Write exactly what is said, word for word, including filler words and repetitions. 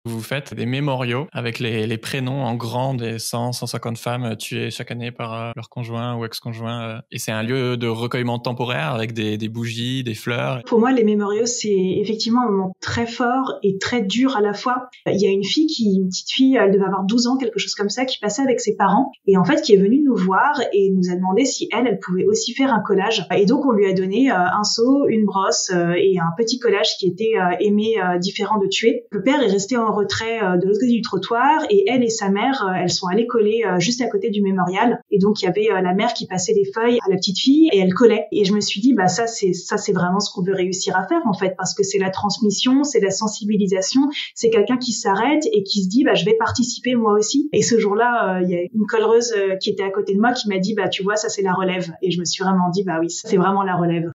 Vous faites des mémoriaux avec les, les prénoms en grand des cent, cent cinquante femmes tuées chaque année par euh, leur conjoint ou ex-conjoint. Euh, et c'est un lieu de recueillement temporaire avec des, des bougies, des fleurs. Pour moi, les mémoriaux, c'est effectivement un moment très fort et très dur à la fois. Il y a une fille, qui, une petite fille, elle devait avoir douze ans, quelque chose comme ça, qui passait avec ses parents et en fait qui est venue nous voir et nous a demandé si elle, elle pouvait aussi faire un collage. Et donc on lui a donné euh, un seau, une brosse euh, et un petit collage qui était euh, aimé euh, différent de tuer. Le père est resté en retrait euh, de l'autre côté du trottoir et elle et sa mère, euh, elles sont allées coller euh, juste à côté du mémorial. Et donc il y avait euh, la mère qui passait des feuilles à la petite fille et elle collait. Et je me suis dit, bah ça c'est ça c'est vraiment ce qu'on veut réussir à faire en fait, parce que c'est la transmission, c'est la sensibilisation, c'est quelqu'un qui s'arrête et qui se dit, bah je vais participer moi aussi. Et ce jour-là, il euh, y a une collereuse euh, qui était à côté de moi qui m'a dit, bah tu vois, ça c'est la relève. Et je me suis vraiment dit, bah oui, ça c'est vraiment la relève.